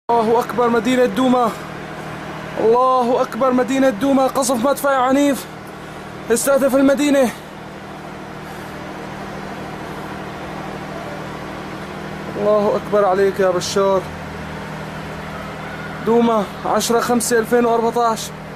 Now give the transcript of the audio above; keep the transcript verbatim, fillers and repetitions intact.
الله أكبر مدينة دوما. الله أكبر مدينة دوما. قصف مدفعي عنيف استهدف المدينة. الله أكبر عليك يا بشار. دوما عشرة خمسة ألفين وأربعة عشر.